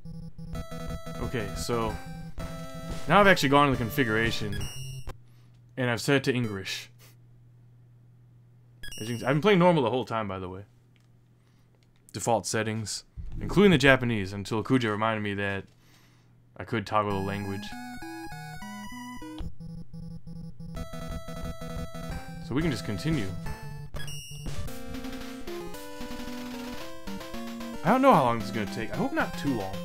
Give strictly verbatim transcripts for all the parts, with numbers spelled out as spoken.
Okay, so now I've actually gone to the configuration and I've set it to English. As you can see, I've been playing normal the whole time, by the way. Default settings, including the Japanese, until Kuja reminded me that I could toggle the language. So we can just continue. I don't know how long this is going to take. I hope not too long.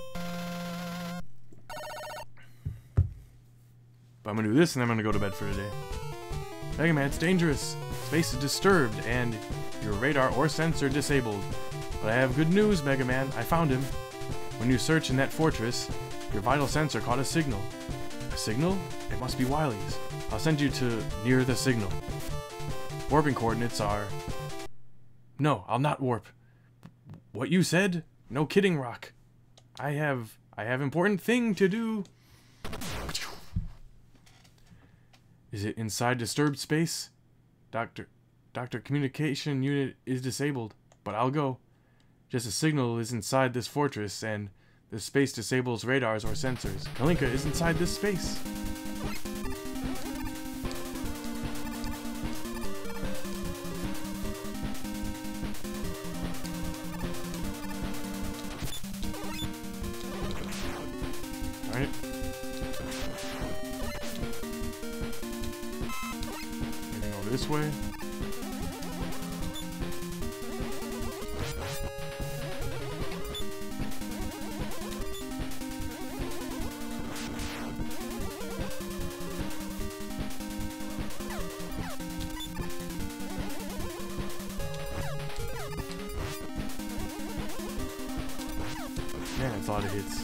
But I'm going to do this and then I'm going to go to bed for today. Mega Man, it's dangerous. Space is disturbed and your radar or sensor disabled. But I have good news, Mega Man. I found him. When you search in that fortress, your vital sensor caught a signal. A signal? It must be Wily's. I'll send you to near the signal. Warping coordinates are... No, I'll not warp. What you said? No kidding, Rock. I have... I have important thing to do. Is it inside disturbed space? Doctor... Doctor, communication unit is disabled. But I'll go. Just a signal is inside this fortress, and this space disables radars or sensors. Kalinka is inside this space. Alright. Moving over this way. Man, that's a lot of hits.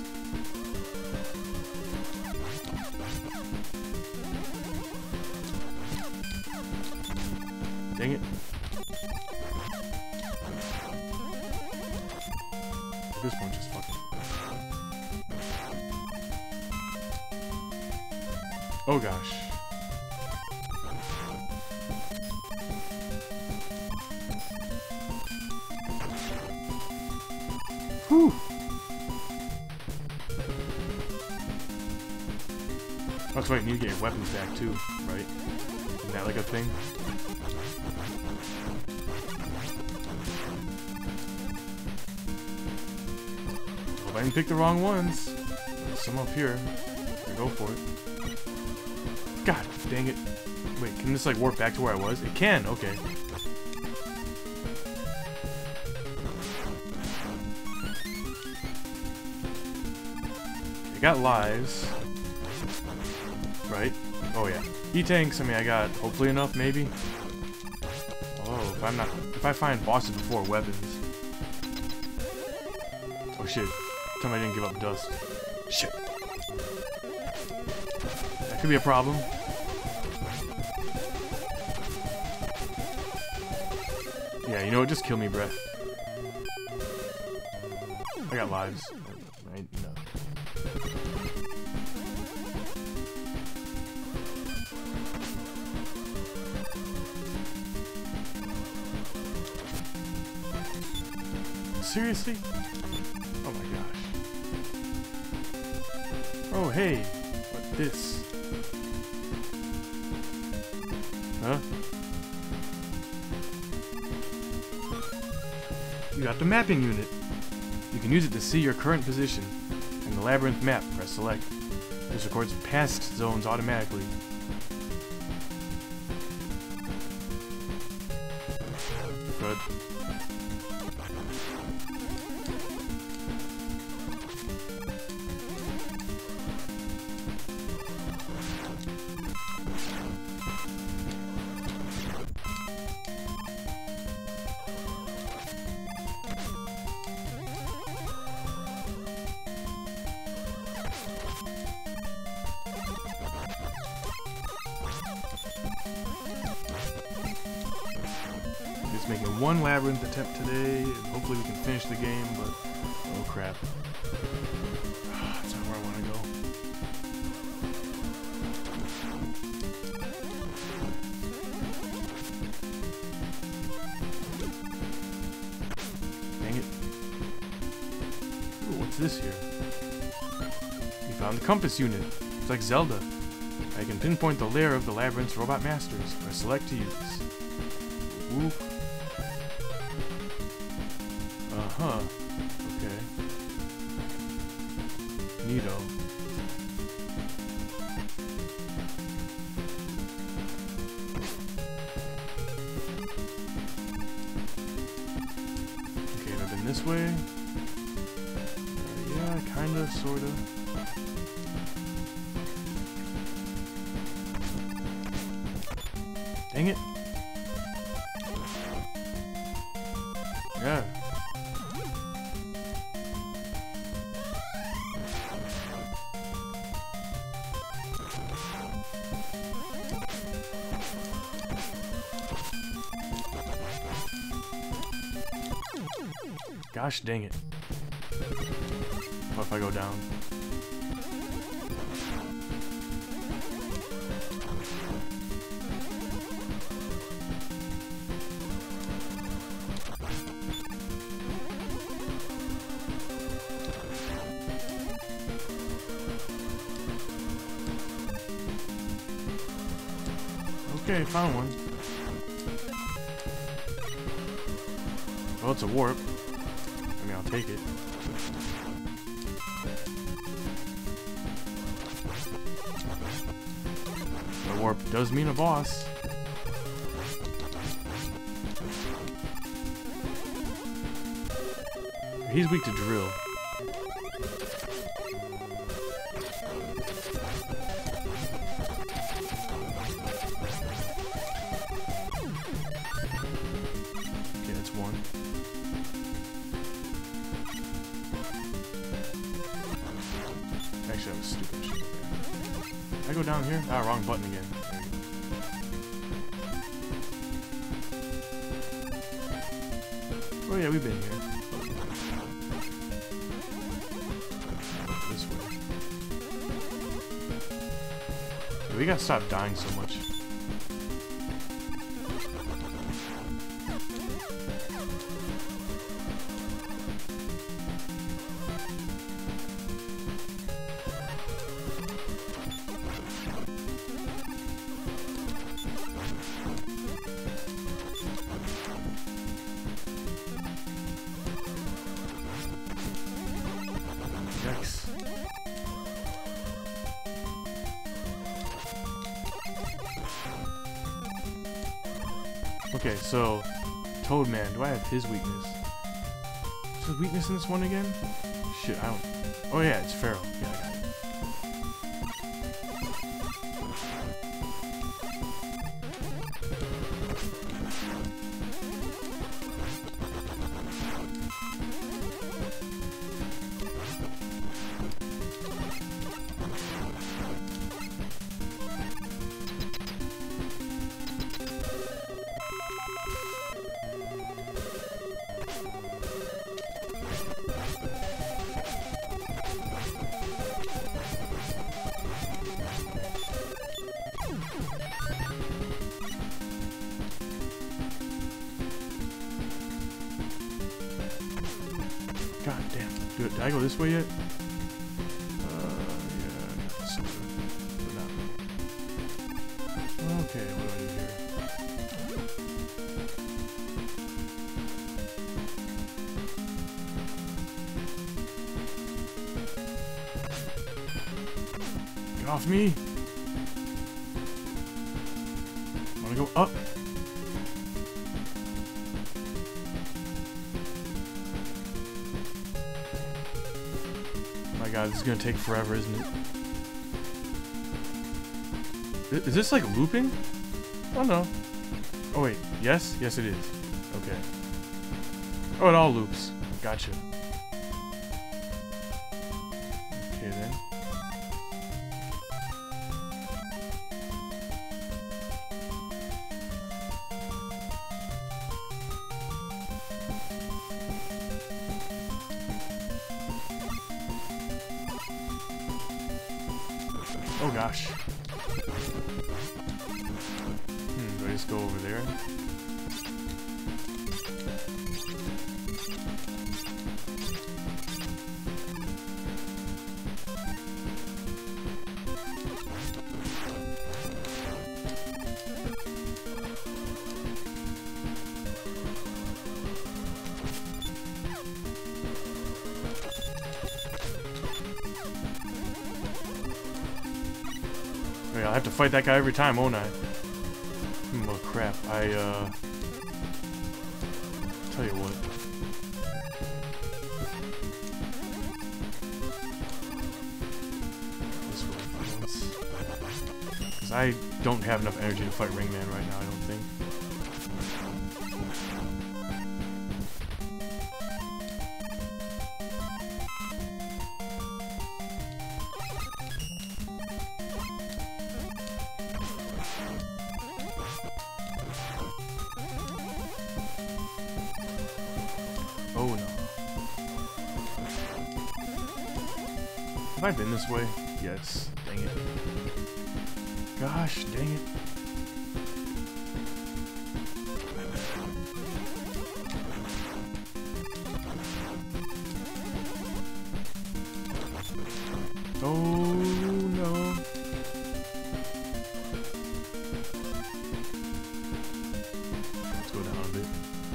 Dang it. This one just fucking... Oh gosh. Whew. That's right, you need to get your weapons back too, right? Isn't that like a thing? Hope I didn't pick the wrong ones. There's some up here. Here, go for it. God dang it. Wait, can this like warp back to where I was? It can, okay. It got lives. Right? Oh yeah. E-tanks, I mean I got hopefully enough maybe. Oh, if I'm not if I find bosses before weapons. Oh shit. Tell me I didn't give up dust. Shit. That could be a problem. Yeah, you know what? Just kill me, Breath. I got lives. Right? No. Seriously? Oh my gosh. Oh hey, what's this? Huh? You got the mapping unit. You can use it to see your current position. In the labyrinth map, press select. This records past zones automatically. Good. Just making one labyrinth attempt today, and hopefully we can finish the game, but oh crap. That's not where I want to go. Dang it. Ooh, what's this here? Found the compass unit. It's like Zelda. I can pinpoint the lair of the labyrinth's robot masters. I select to use. Whoop. Uh-huh. Okay. Neato. Okay, I've been this way. Uh, yeah, kinda, sorta. Dang it. Yeah. Gosh dang it. What if I go down? Okay, found one. Well, it's a warp. I mean, I'll take it. A warp does mean a boss. He's weak to drill. Okay, that's one. Actually, that was stupid. I go down here? Ah, wrong button again. There you go. Oh yeah, we've been here. This way. Yeah, we gotta stop dying so much. Yikes. Okay, so Toadman, do I have his weakness? What's his weakness in this one again? Shit, I don't. Oh yeah, it's Pharaoh. Yeah, I got it. God damn. Dude, did I go this way yet? Uh, yeah, sort of. But not really. Okay, what do I do here? Get off me! I wanna go up. My god, this is gonna take forever, isn't it? Is this like looping? Oh no. Oh wait, yes? Yes it is. Okay. Oh, it all loops. Gotcha. Okay then. Oh gosh. Hmm, do I just go over there? I'll have to fight that guy every time, won't I? Hmm, oh crap, I, uh... tell you what. Because I don't have enough energy to fight Ringman right now, I don't think. Oh no. Have I been this way? Yes. Dang it. Gosh, dang it. Oh no. Let's go down a bit.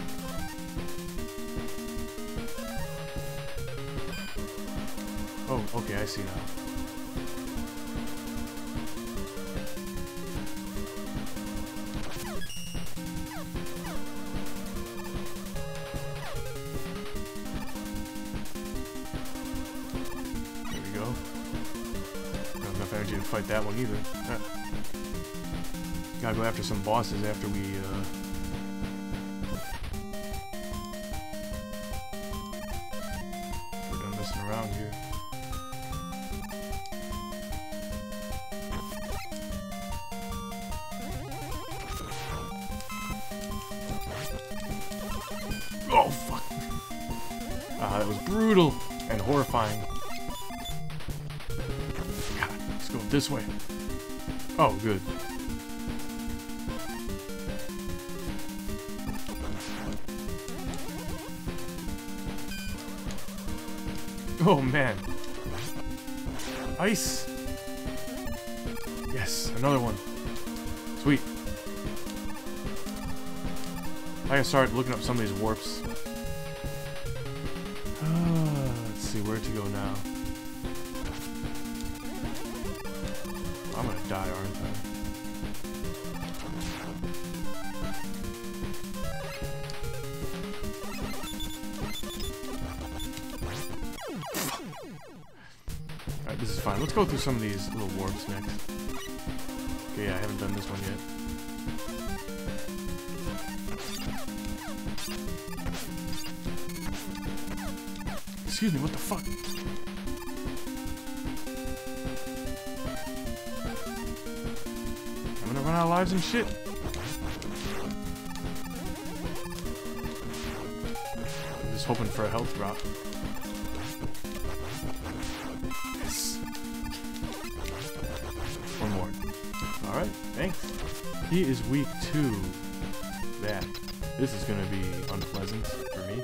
Oh, okay, I see now. There we go. Don't have enough energy to fight that one either. Ah. Gotta go after some bosses after we, uh... we're done messing around here. Oh, fuck. Ah, that was brutal and horrifying. God, let's go this way. Oh, good. Oh, man. Ice. Yes, another one. Sweet. I gotta start looking up some of these warps. Uh, let's see where to go now. I'm gonna die, aren't I? Alright, this is fine. Let's go through some of these little warps next. Okay, yeah, I haven't done this one yet. Excuse me, what the fuck? I'm gonna run out of lives and shit. I'm just hoping for a health drop. Yes. One more. Alright, thanks. He is weak to that. This is gonna be unpleasant for me.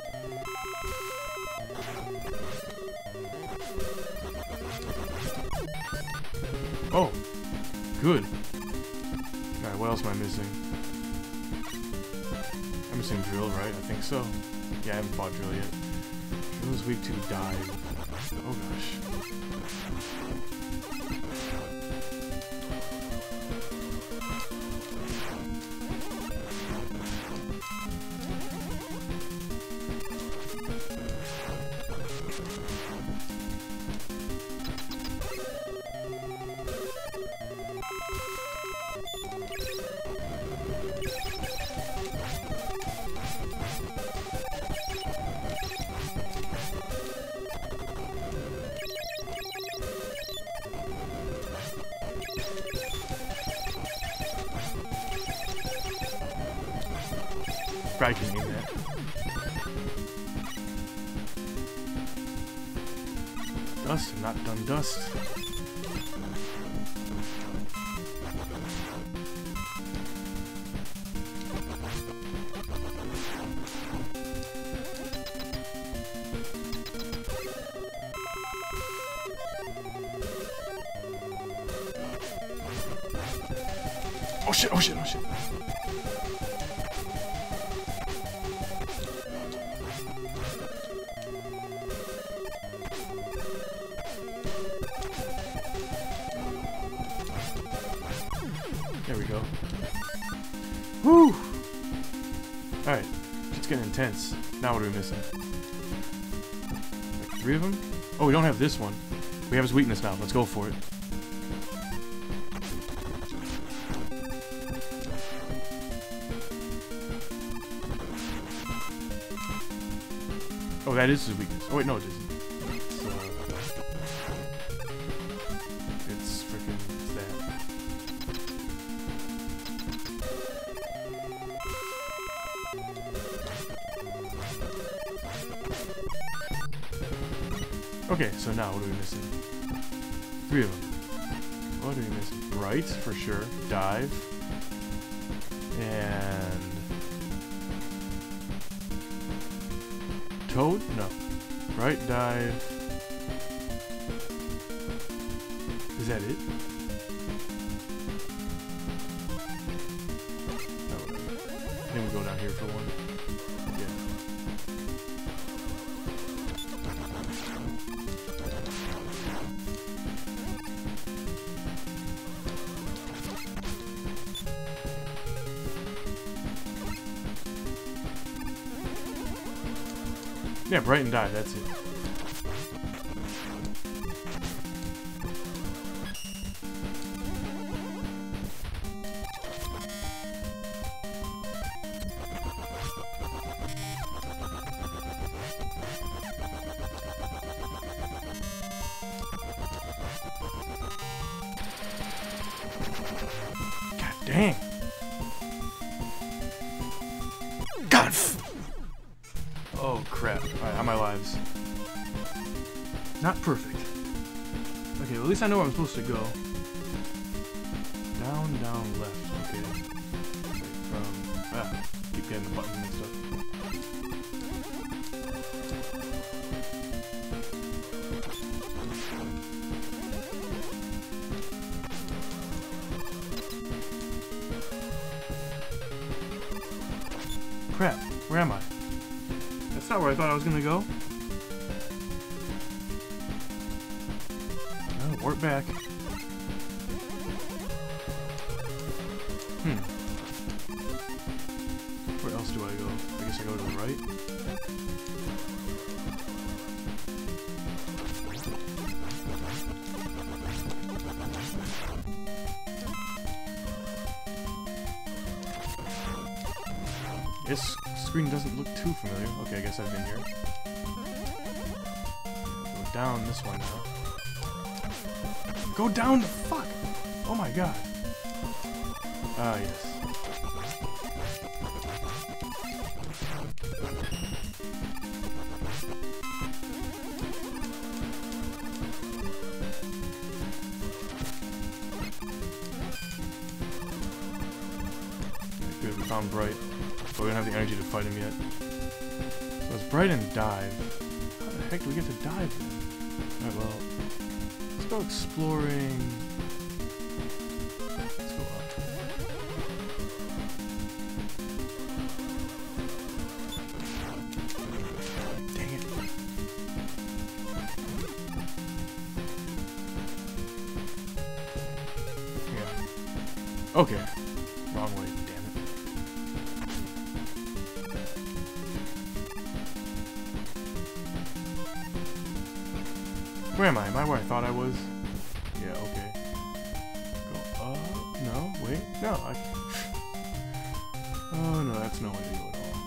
Oh, good. Alright, what else am I missing? I'm missing Drill, right? I think so. Yeah, I haven't fought Drill yet. Drill is weak to dive. Oh gosh. Probably can aim that. Dust and not done dust. Oh shit, oh shit, oh shit. Alright, it's getting intense. Now what are we missing? Like three of them? Oh, we don't have this one. We have his weakness now. Let's go for it. Oh, that is his weakness. Oh wait, no, it isn't. It's, uh, it's freaking it's that. Okay, so now what are we missing? Three of them. What are we missing? Bright, for sure. Dive. And... Toad? No. Bright, dive. Is that it? No. I think we go down here for one. Yeah. Yeah, Bright and dive, that's it. God dang! God! Oh crap. Alright, how are my lives? Not perfect. Okay, well, at least I know where I'm supposed to go. Down, down, left. Okay. Um, ah, keep getting the button mixed up. Crap, where am I? That's not where I thought I was gonna go. Oh, warp back. Hmm. Where else do I go? I guess I go to the right. This screen doesn't look too familiar. Okay, I guess I've been here. Go down this one now. Go down the fuck! Oh my god. Ah, yes. Good, we found Bright. But we don't have the energy to fight him yet. So it's Bright and dive. How the heck do we get to dive then? Alright, well, let's go exploring. Let's go up. Dang it. Yeah. Okay. Wrong way. Where am I? Am I where I thought I was? Yeah, okay. Go up. No, wait. No, I... Oh, no, that's no way to go at all.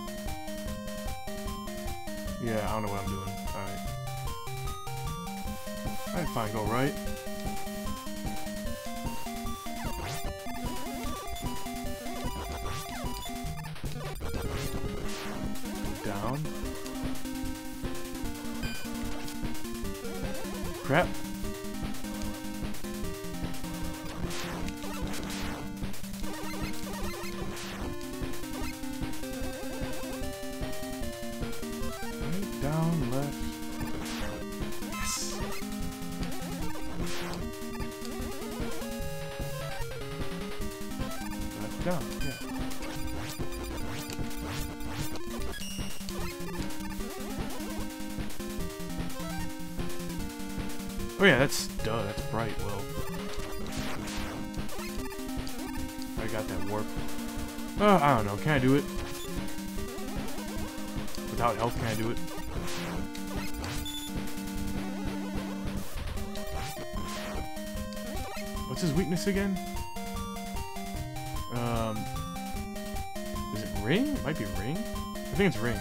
Yeah, I don't know what I'm doing. Alright. Alright, fine. Go right. Go down. Crap. Right, down, left. Yes. Left, down, yeah. Oh yeah, that's, duh, that's Bright. Well, I got that warp. Oh, I don't know, can I do it? without health can I do it? What's his weakness again? Um, is it ring? It might be ring. I think it's ring.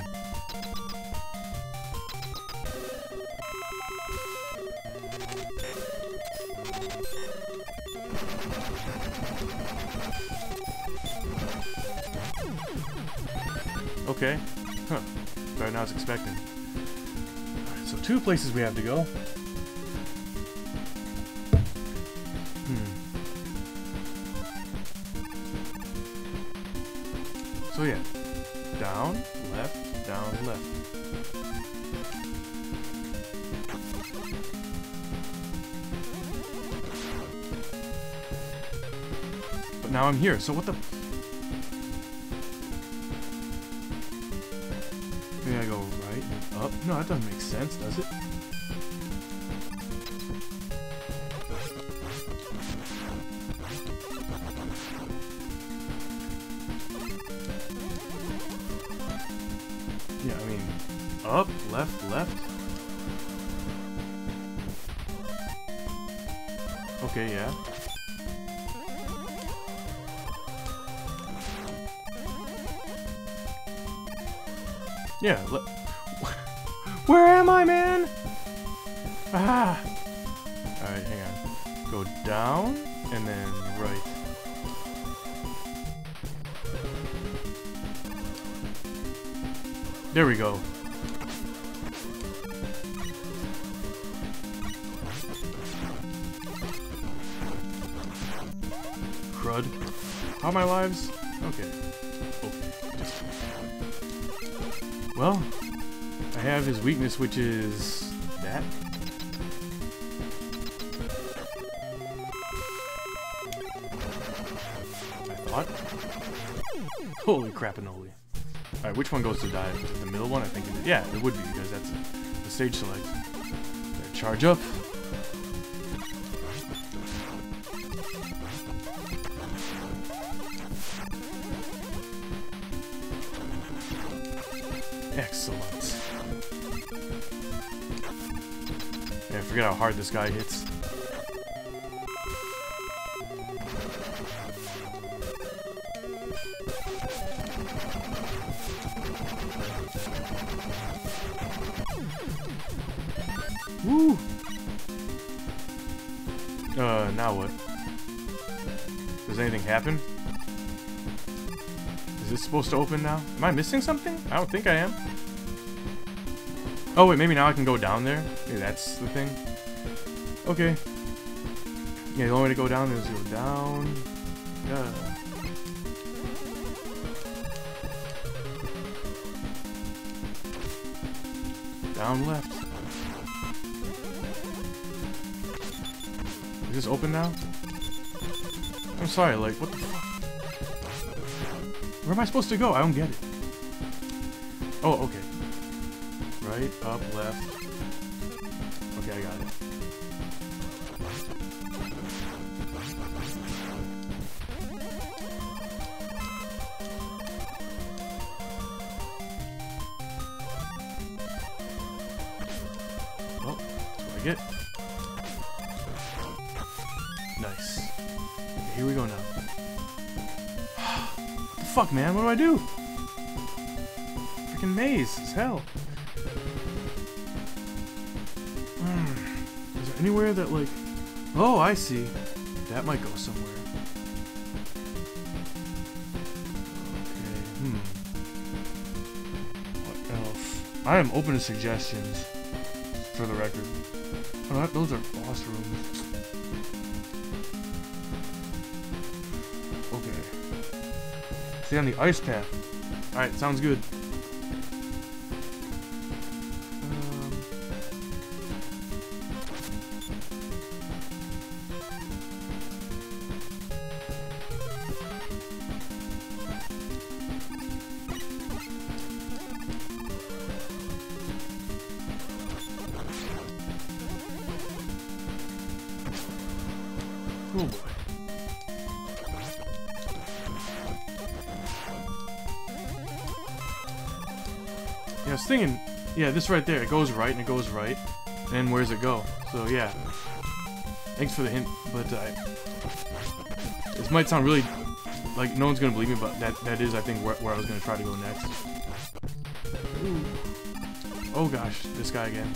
Okay. Huh. Better than I was expecting. Alright, so two places we have to go. Hmm. So yeah. Down, left, down, left. But now I'm here, so what the... Maybe I go right and up? No, that doesn't make sense, does it? Yeah, I mean, up, left, left. Okay, yeah. Yeah, le- Where am I, man? Ah! Alright, hang on. Go down, and then right. There we go. Crud. How are my lives? Okay. Well, I have his weakness, which is that. I thought. Holy crapinoli. Alright, which one goes to dive? Is it the middle one? I think it is. Yeah, it would be, because that's the stage select. Better charge up. Excellent. Yeah, forget how hard this guy hits. Woo! Uh, now what? Does anything happen? Is this supposed to open now? Am I missing something? I don't think I am. Oh wait, maybe now I can go down there? Maybe that's the thing. Okay. Yeah, the only way to go down is to go down. Yeah. Down left. Is this open now? I'm sorry, like, what the fuck? Where am I supposed to go? I don't get it. Oh, okay. Right, up, left. Okay, I got it. Oh, that's what I get. Nice. Okay, here we go now. What the fuck, man? What do I do? Freaking maze as hell. Is there anywhere that, like... Oh, I see. That might go somewhere. Okay, hmm. What else? I am open to suggestions, for the record. Oh, that, those are boss rooms. Okay. Stay on the ice path. Alright, sounds good. Oh boy. Yeah, I was thinking, yeah, this right there, it goes right and it goes right. And where's it go? So yeah. Thanks for the hint, but uh, this might sound really like no one's gonna believe me, but that that is, I think, where, where I was gonna try to go next. Ooh. Oh gosh, this guy again.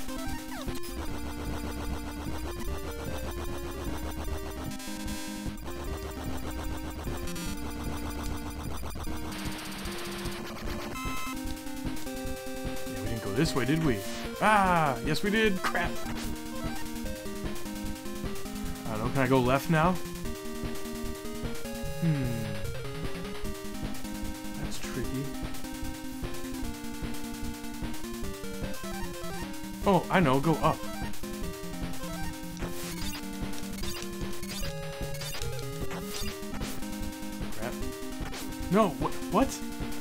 Yeah, we didn't go this way, did we? Ah, yes we did. Crap. I don't know. Can I go left now? Hmm. That's tricky. Oh, I know. Go up. Crap. No. What? What?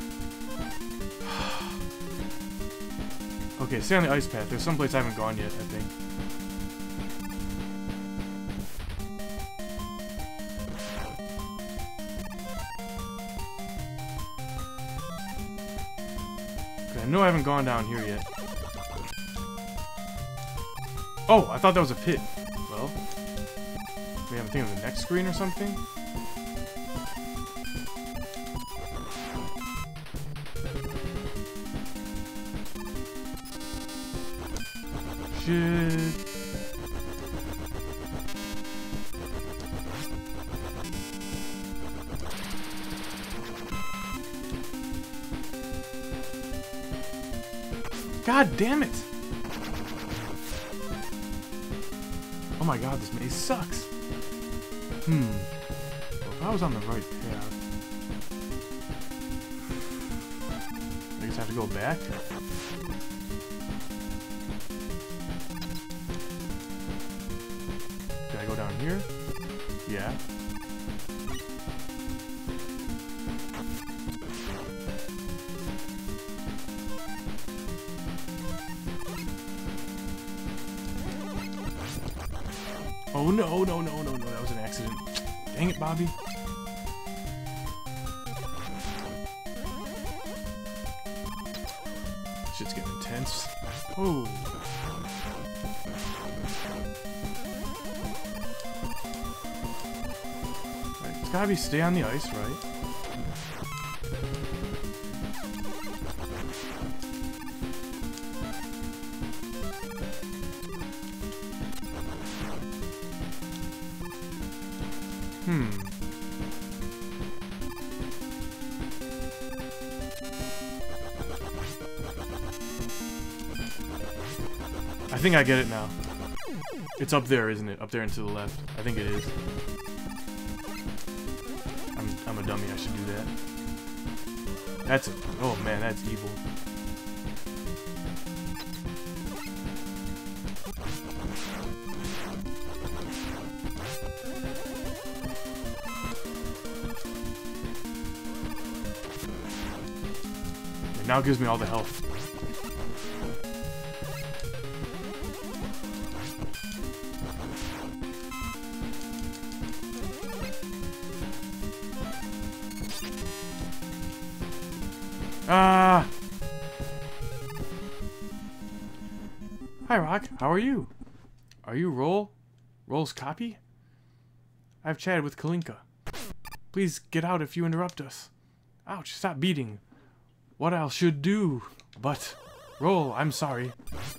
Okay, stay on the ice path. There's someplace I haven't gone yet, I think. Okay, I know I haven't gone down here yet. Oh, I thought that was a pit. Well, we have a thing on the next screen or something? Shit. God damn it! Oh my god, this maze sucks. Hmm. Well, if I was on the right path, I guess I have to go back. Can I go down here? Yeah. Oh no, no, no, no, no, that was an accident. Dang it, Bobby. Shit's getting intense. Oh. Right, it's gotta be stay on the ice, right? Hmm. I think I get it now. It's up there, isn't it? Up there and to the left. I think it is. I'm, I'm a dummy. I should do that. That's a... Oh, man, that's evil. It now gives me all the health. Ah! Hi, Rock. How are you? Are you Roll? Roll's copy? I've chatted with Kalinka. Please get out if you interrupt us. Ouch, stop beating. What I should do? But, Roll, I'm sorry.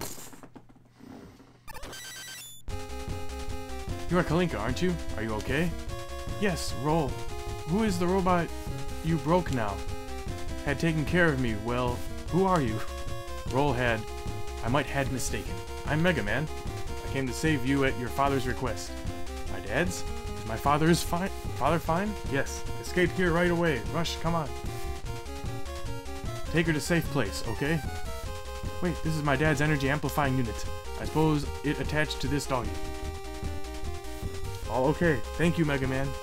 You are Kalinka, aren't you? Are you okay? Yes, Roll. Who is the robot you broke now? Had taken care of me. Well, who are you? Roll had... I might had mistaken. I'm Mega Man. I came to save you at your father's request. My dad's? Is my father's fine? Father fine? Yes. Escape here right away. Rush, come on. Take her to safe place, okay? Wait, this is my dad's energy amplifying unit. I suppose it attached to this doggy. All okay. Thank you, Mega Man.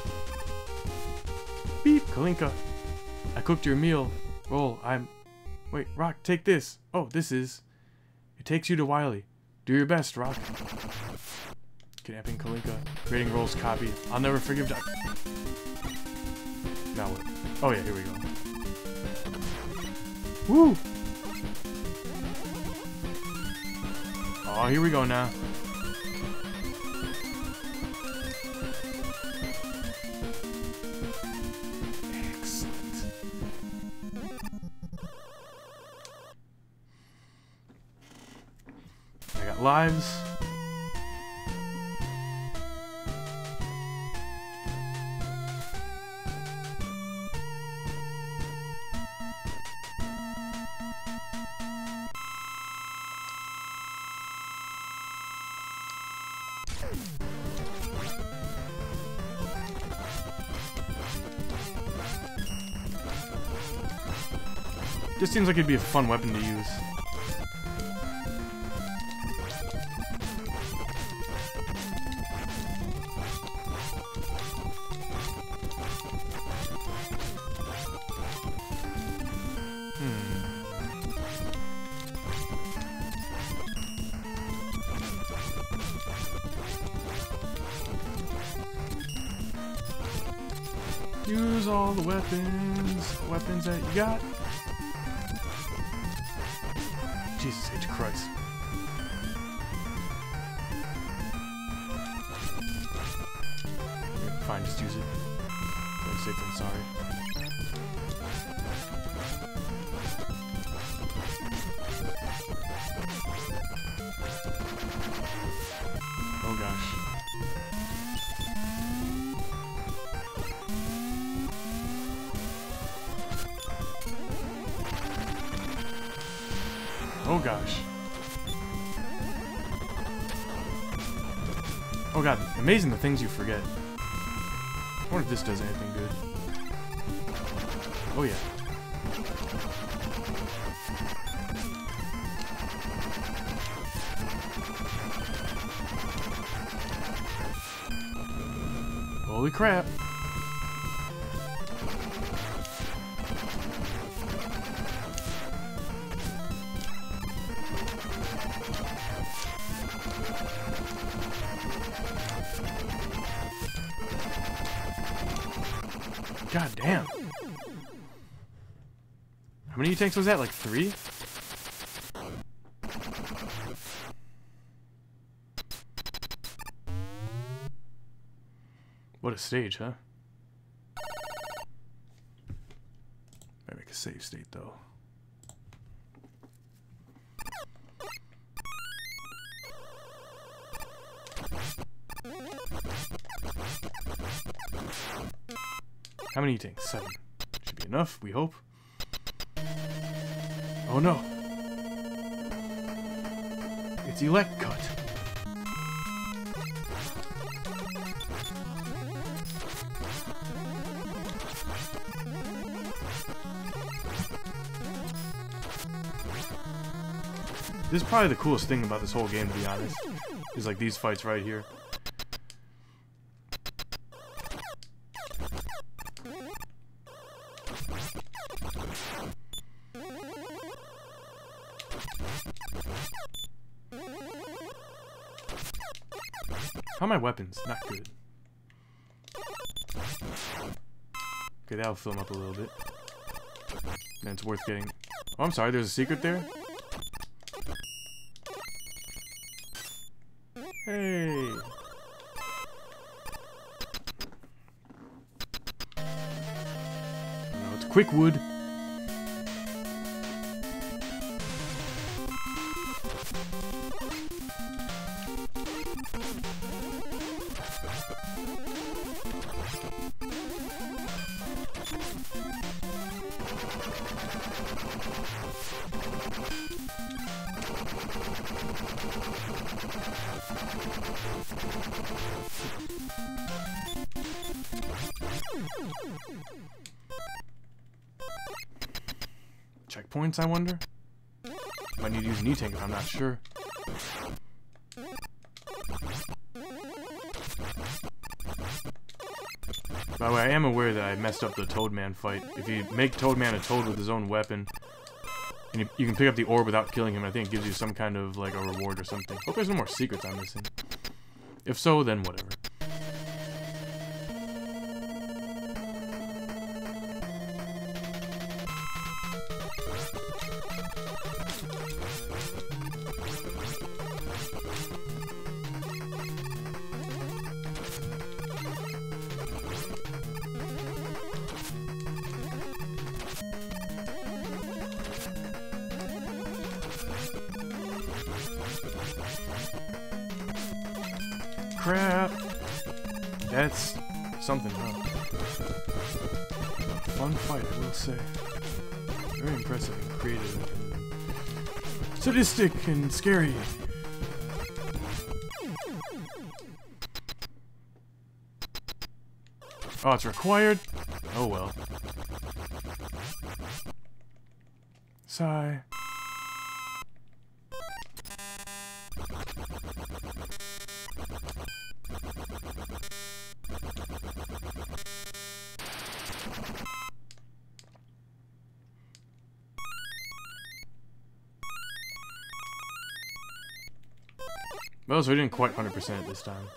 Beep, Kalinka. I cooked your meal. Roll, I'm... Wait, Rock, take this. Oh, this is... It takes you to Wily. Do your best, Rock. Kidnapping Kalinka. Creating Roll's copy. I'll never forgive Doc. Now what? Oh yeah, here we go. Woo! Oh, here we go now. Excellent. I got lives. This seems like it'd be a fun weapon to use. Hmm. Use all the weapons, weapons that you got. Jesus H. Christ. Yeah, fine, just use it. Better safe than sorry. Oh gosh. Oh gosh. Oh god, amazing the things you forget. I wonder if this does anything good. Oh yeah. Holy crap. God damn. How many tanks was that? Like three? What a stage, huh? Gotta make a save state though. How many tanks? Seven. Should be enough, we hope. Oh no. It's Elect Cut. This is probably the coolest thing about this whole game, to be honest. Is like these fights right here. How are my weapons? Not good. Okay, that'll fill them up a little bit. Then it's worth getting... Oh, I'm sorry, there's a secret there? Hey! No, it's quick wood. Checkpoints, I wonder? Might need to use an E-tank if I'm not sure. By the way, I am aware that I messed up the Toadman fight. If you make Toadman a toad with his own weapon, and you, you can pick up the orb without killing him, I think it gives you some kind of, like, a reward or something. Hope there's no more secrets I'm missing. If so, then whatever. Crap! That's something, huh? Fun fight, I will say. Very impressive and creative. Sadistic and scary. Oh, it's required? Oh well. Sigh. Well, so we didn't quite one hundred percent this time.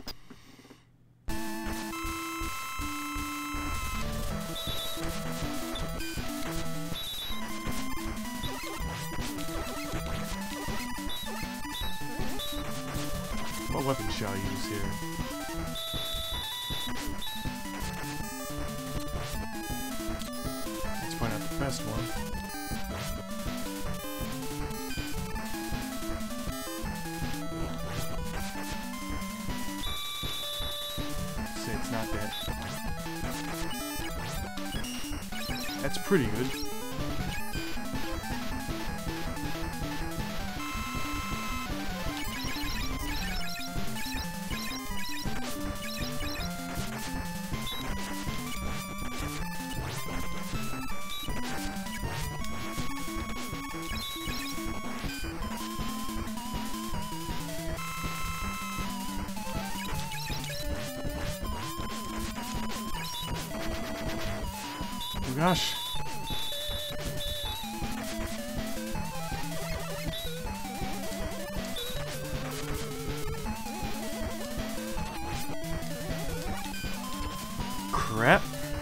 What weapon shall I use here? Let's find out the best one. Say it's not that. That's pretty good. Oh gosh. Crap.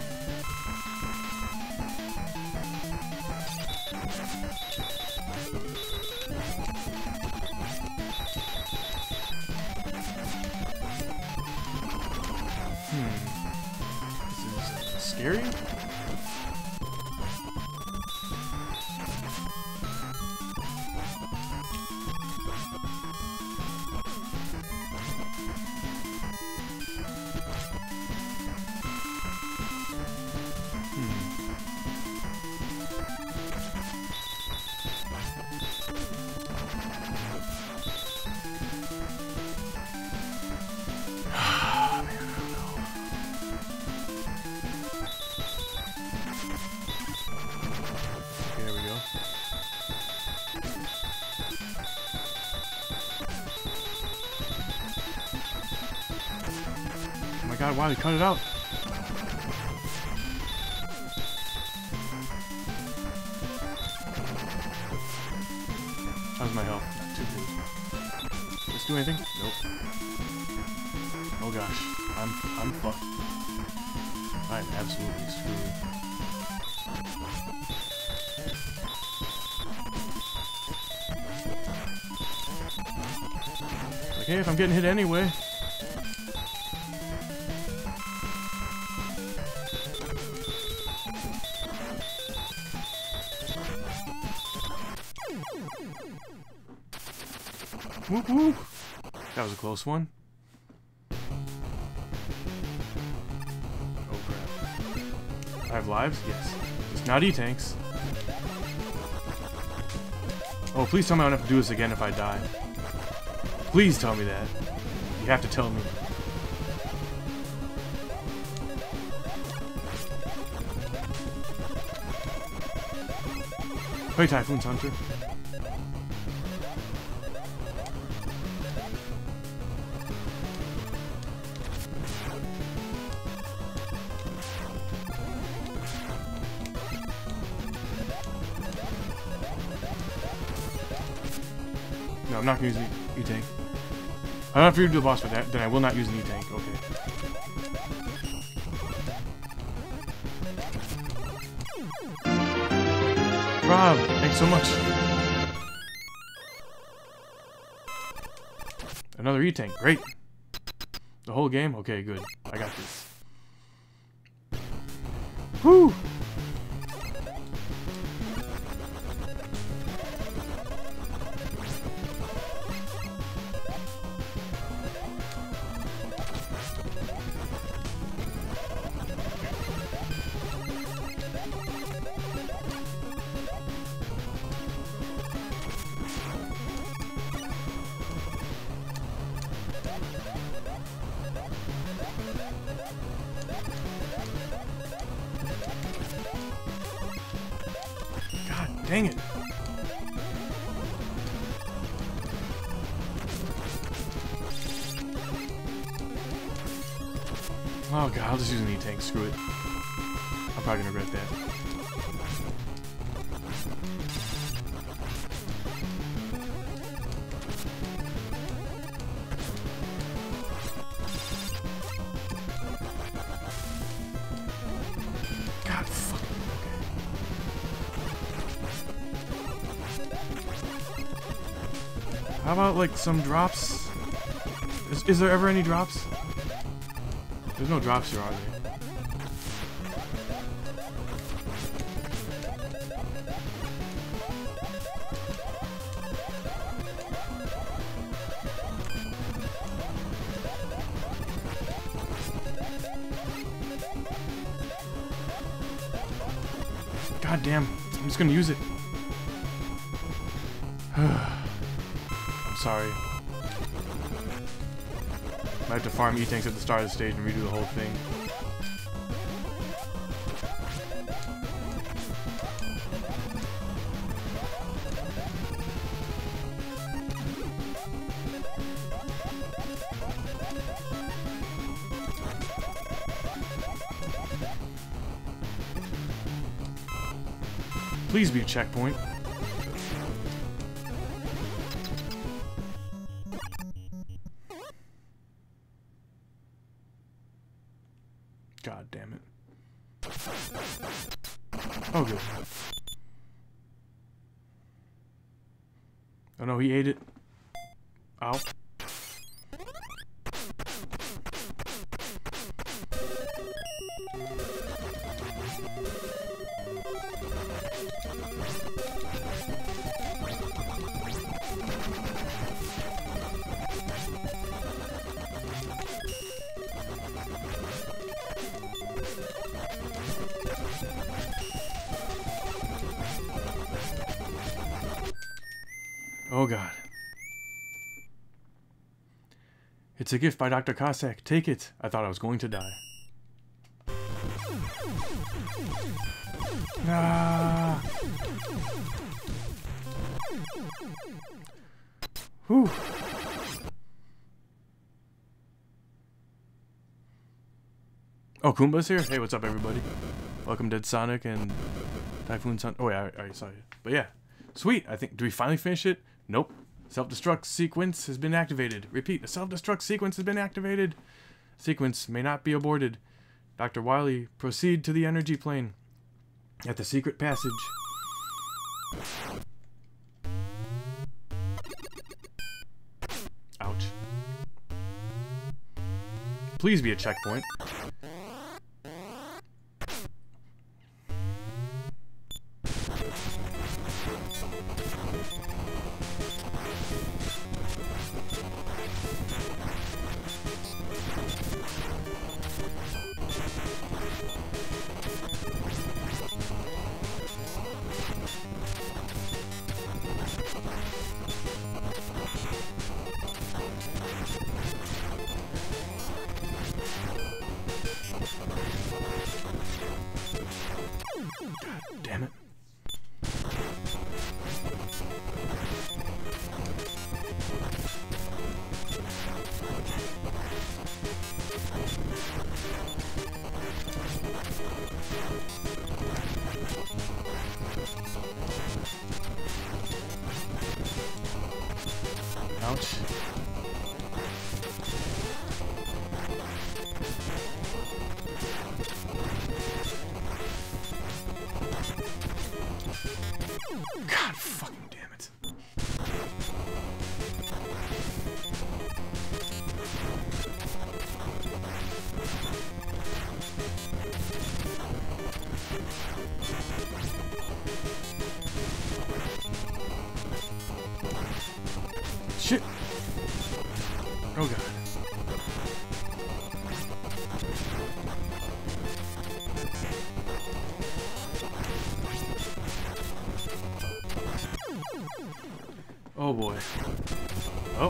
Hmm. This is scary? Oh my god, wow, he cut it out. How's my health? Not too good. Does this do anything? Nope. Oh gosh, I'm I'm fucked. I'm absolutely screwed. Okay, if I'm getting hit anyway. Whoop whoop. That was a close one. Oh crap. I have lives? Yes. Just not E-tanks. Oh, please tell me I don't have to do this again if I die. Please tell me that. You have to tell me. Hey, Typhoon Hunter. No, I'm not gonna use the E-tank. I don't have to do the boss for that, then I will not use the E-tank. Okay. Rob, thanks so much. Another E-tank, great. The whole game? Okay, good. I got this. Whew! Dang it. Oh god, I'll just use an E-Tank, screw it. I'm probably gonna regret that. God fucking okay. How about like some drops? Is, is there ever any drops? There's no drops here, are there? God damn, I'm just gonna use it. I'm sorry. I have to farm E-Tanks at the start of the stage and redo the whole thing. Please be a checkpoint. God damn it. Oh, good. Oh no, he ate it. Ow. Oh god. It's a gift by Doctor Cossack. Take it. I thought I was going to die. Ah. Whew. Oh, Kumba's here? Hey, what's up, everybody? Welcome, Dead Sonic and Typhoon Sun. Oh, yeah, I already saw you. But yeah. Sweet. I think. Do we finally finish it? Nope. Self-destruct sequence has been activated. Repeat. A self-destruct sequence has been activated. Sequence may not be aborted. Doctor Wily, proceed to the energy plane. At the secret passage. Ouch. Please be a checkpoint. Damn it. Ouch. God fucking damn it. Shit. Oh god. Oh boy. Oh.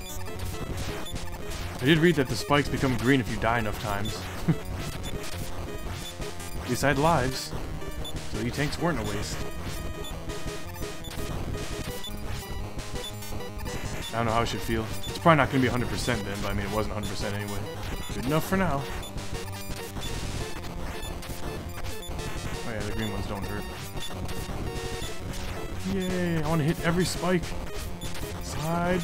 I did read that the spikes become green if you die enough times. At least I had lives, so E-Tanks weren't a waste. I don't know how I should feel. It's probably not going to be one hundred percent then, but I mean, it wasn't one hundred percent anyway. Good enough for now. Oh yeah, the green ones don't hurt. Yay, I want to hit every spike. Side.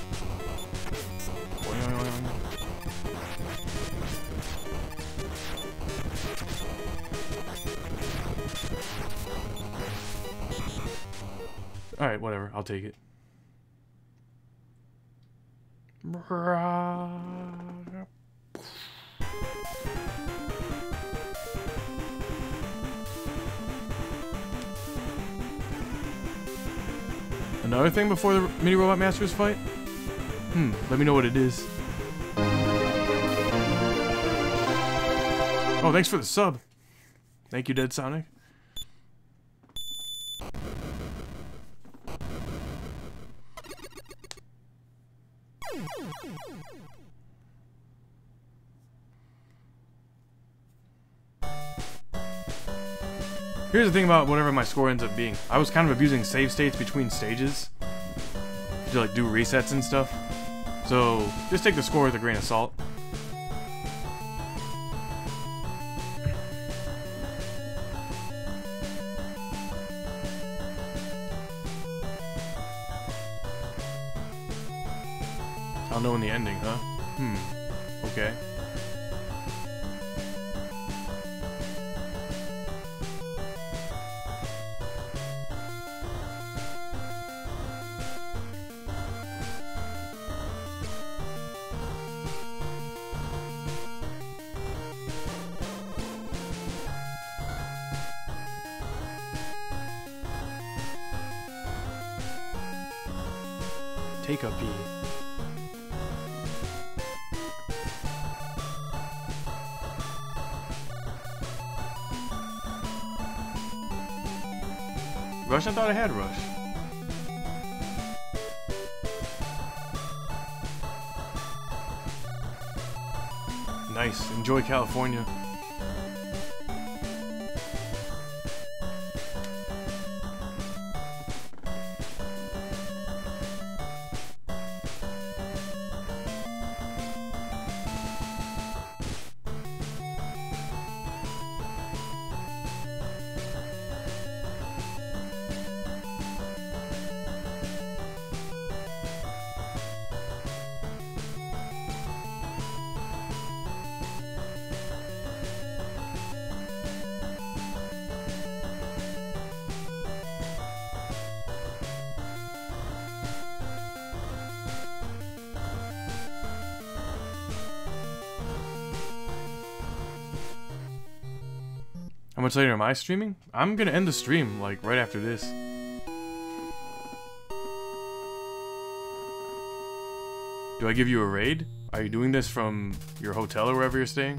Alright, whatever. I'll take it. Another thing before the Mini Robot Masters fight? Hmm, let me know what it is. Oh, thanks for the sub. Thank you, Dead Sonic. Here's the thing about whatever my score ends up being. I was kind of abusing save states between stages to like do resets and stuff. So just take the score with a grain of salt. I'll know in the ending, huh? Hmm. Okay. Take a pee. Rush? I thought I had Rush. Nice. Enjoy California. How much later am I streaming? I'm gonna end the stream, like, right after this. Do I give you a raid? Are you doing this from your hotel or wherever you're staying?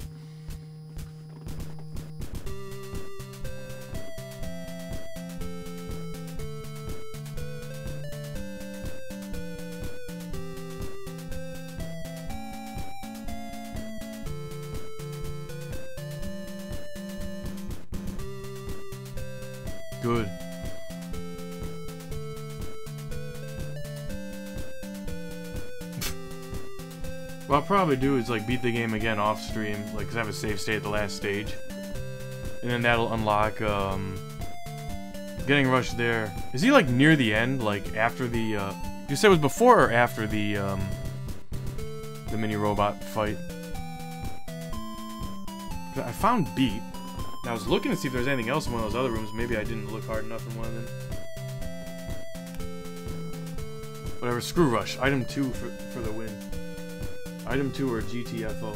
Good. What I'll probably do is like beat the game again off stream, like, cause I have a save state at the last stage, and then that'll unlock um, getting Rush there. Is he like near the end, like after the? Uh, you said it was before or after the um, the mini robot fight? I found Beat. I was looking to see if there's anything else in one of those other rooms. Maybe I didn't look hard enough in one of them. Whatever, screw Rush. Item two for, for the win. Item two or G T F O.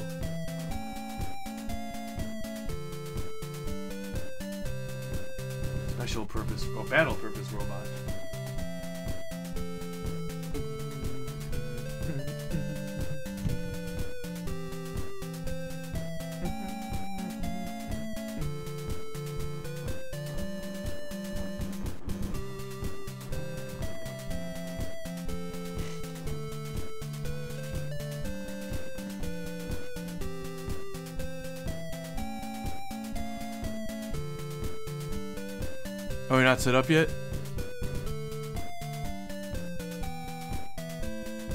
Special purpose, oh, battle purpose robot. Oh, you're not set up yet?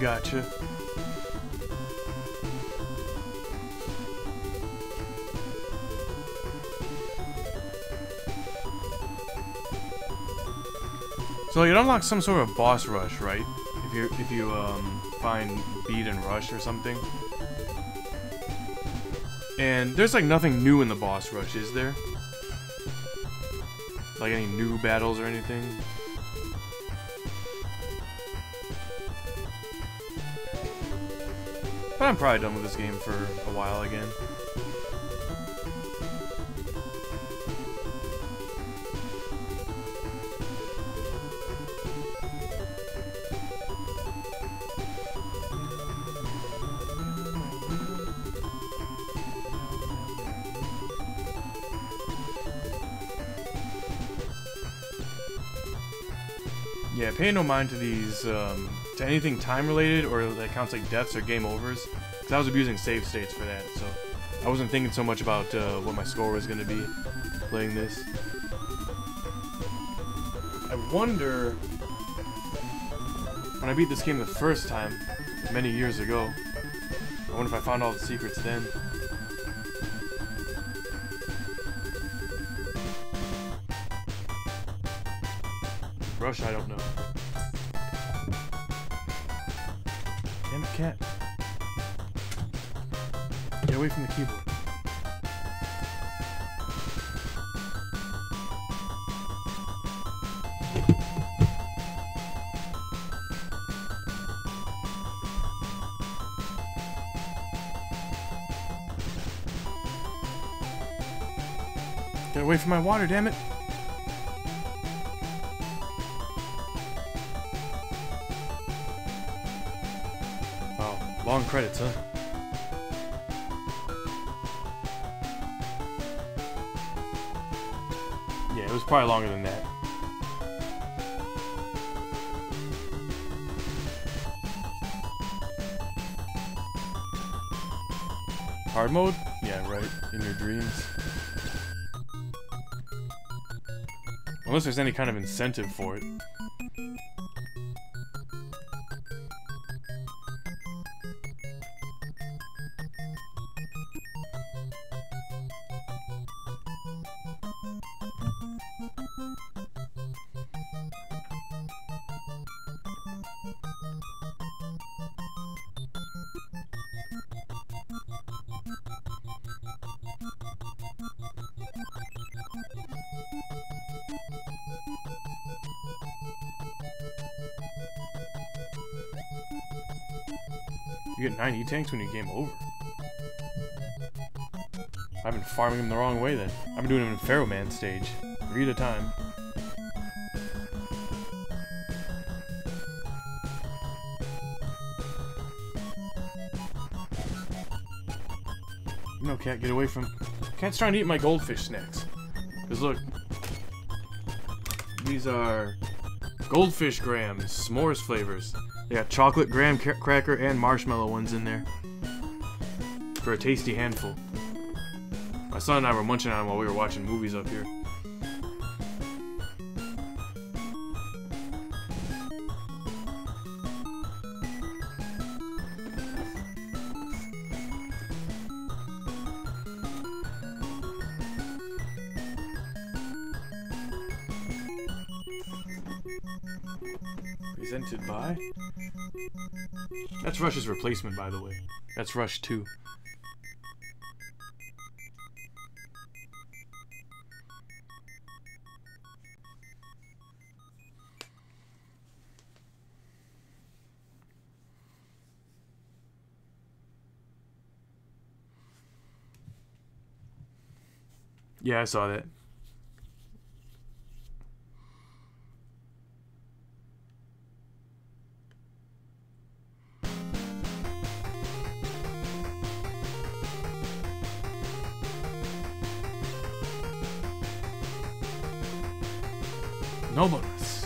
Gotcha. So it unlocks some sort of boss rush, right? If you if you um, find Beat and Rush or something. And there's like nothing new in the boss rush, is there? Like any new battles or anything? But I'm probably done with this game for a while again. Yeah, pay no mind to these, um, to anything time-related or that counts like deaths or game overs, because I was abusing save states for that, so I wasn't thinking so much about uh, what my score was going to be playing this. I wonder, when I beat this game the first time, many years ago, I wonder if I found all the secrets then. Rush, I don't know. Damn it, cat. Get away from the keyboard. Get away from my water, damn it. Long credits, huh? Yeah, it was probably longer than that. Hard mode? Yeah, right. In your dreams. Unless there's any kind of incentive for it. You get nine E-tanks when you game over. I've been farming them the wrong way then. I've been doing them in Pharaoh Man stage. Three at a time. No, cat, get away from... Cat's trying to eat my goldfish snacks. Because look. These are goldfish grams, s'mores flavors. They got chocolate, graham cra cracker, and marshmallow ones in there. For a tasty handful. My son and I were munching on them while we were watching movies up here. Presented by... That's Rush's replacement, by the way. That's Rush two. Yeah, I saw that. No bonus.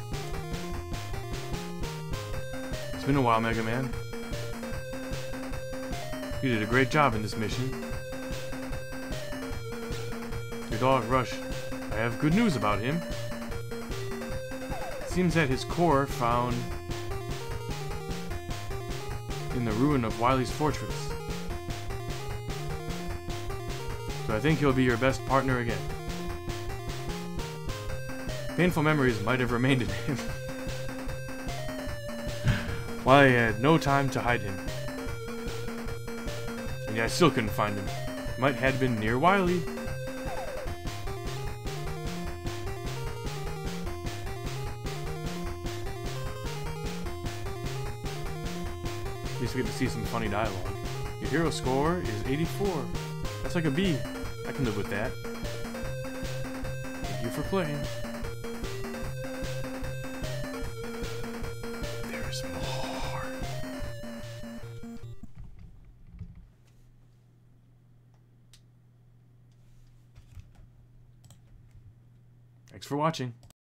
It's been a while, Mega Man. You did a great job in this mission. Your dog, Rush. I have good news about him. It seems that his core found in the ruin of Wily's fortress. So I think he'll be your best partner again. Painful memories might have remained in him. Wily had no time to hide him. And yet I still couldn't find him. He might have been near Wily. At least we get to see some funny dialogue. Your hero score is eighty-four. That's like a B. I can live with that. Thank you for playing. There's more. Thanks for watching.